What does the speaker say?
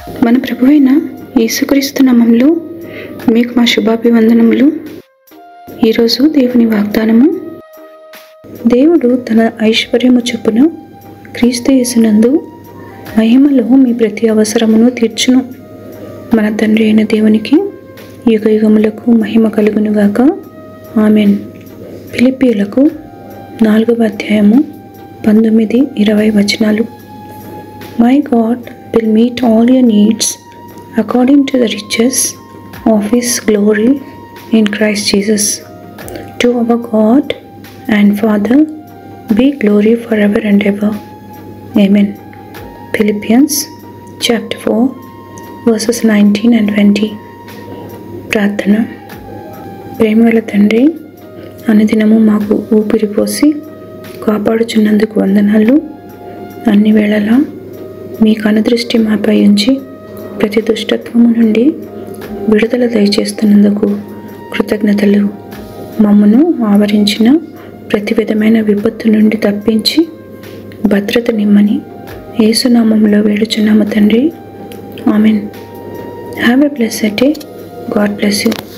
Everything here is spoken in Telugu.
మన ప్రభువైన యేసుక్రీస్తు నామములో మీకు మా శుభాభివందనములు. ఈరోజు దేవుని వాగ్దానము. దేవుడు తన ఐశ్వర్యము చొప్పున క్రీస్తు యేసునందు మహిమలో మీ ప్రతి అవసరమును తీర్చును. మన తండ్రి అయిన దేవునికి యుగయుగములకు మహిమ కలుగునుగాక. ఆమెన్. ఫిలిప్పీయులకు 4వ అధ్యాయము 19-20 వచనాలు. My God will meet all your needs according to the riches of His glory in Christ Jesus. To our God and Father be glory forever and ever. Amen. Philippians chapter 4 verses 19 and 20. ప్రార్థన. ప్రేమగల తండ్రి, అనుదినము మాకు ఊపిరి పోసి కాపాడుచున్నందుకు వందనాలు. అన్ని వేళలా మీకు అనుదృష్టి మాపై ఉంచి ప్రతి దుష్టత్వము నుండి విడుదల దయచేస్తున్నందుకు కృతజ్ఞతలు. మమ్మను ఆవరించిన ప్రతి విధమైన విపత్తు నుండి తప్పించి భద్రత నిమ్మని యేసునామములో వేడుచున్నాము తండ్రి. Amen. Have a blessed day. God bless you.